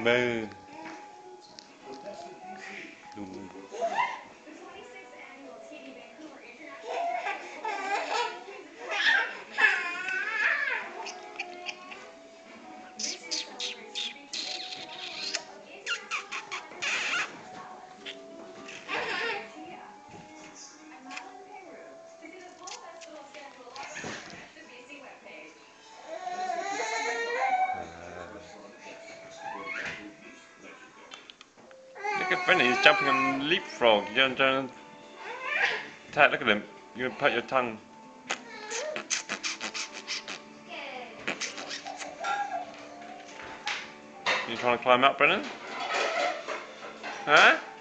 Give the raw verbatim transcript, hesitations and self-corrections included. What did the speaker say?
มือดูLook at Brennan, he's jumping on leapfrog. You don't, don't attack, look at him. You're gonna put your tongue. You trying to climb up, Brennan? Huh?